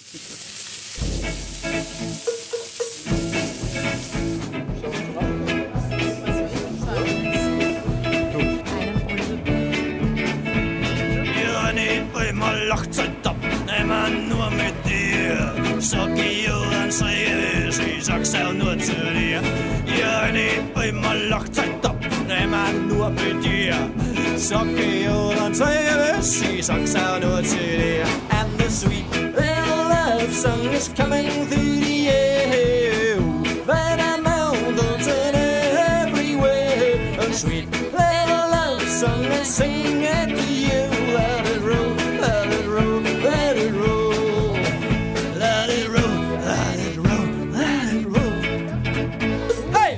Ja, nicht immer lacht Zeit ab, immer nur mit dir. Sag ich ja, dann sag ich sag's auch nur zu dir. Ja, nicht immer lacht Zeit ab, immer nur mit dir. Sag ich ja, dann sag ich sag's auch nur zu dir. And the sweet little love song is coming through the air. Over the mountains and everywhere. A sweet little love song is singing to you. Let it roll, let it roll, let it roll. Let it roll, let it roll, let it roll. Hey!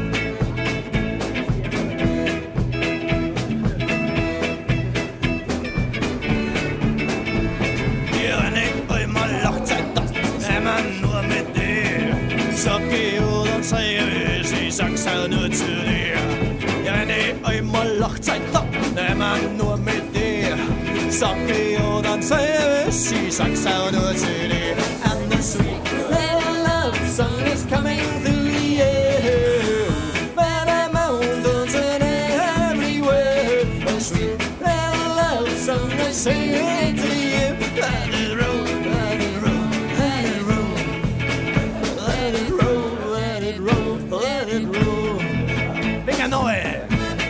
Ja, nicht einmal lacht Zeit ab, immer nur mit dir. Sag ich ja, dann sag ich sag's auch nur zu dir. Ja, nicht einmal lacht Zeit ab, immer nur mit dir. Sag ich ja, dann sag ich sag's auch nur zu dir. And the sweet little love song is coming through the air. Where the mountains and everywhere. A sweet little love song is singing to you. Let it roll, let it roll, let it roll. Let it roll, let it roll, let it roll. Venga, Noé!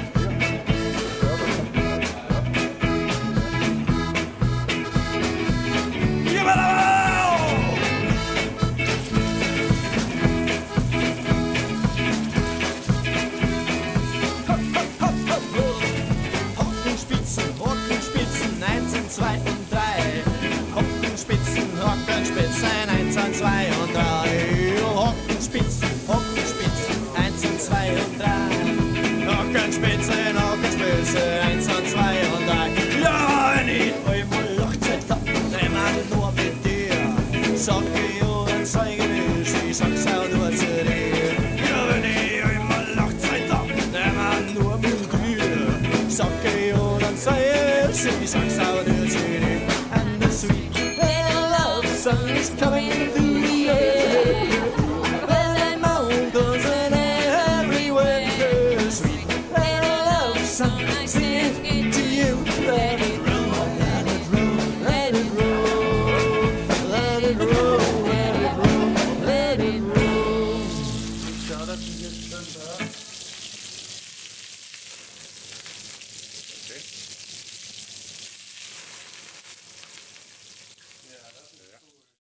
Hockenspitzen, 1 und 2 und 3. Hockenspitzen, Hockenspitzen, 1 und 2 und 3. Hockenspitzen, Hockenspitzen, 1 und 2 und 3. Hockenspitzen, Hockenspitzen, 1 und 2 und 3. Ja, nicht einmal Lochzeit ab, immer nur mit dir. Sag ich ja, dann sag ich sag's auch nur zu dir. Ja, nicht einmal Lochzeit ab, immer nur mit dir. Sag ich ja, dann sag ich sag's auch nur zu dir. And the sweet little love song is coming through.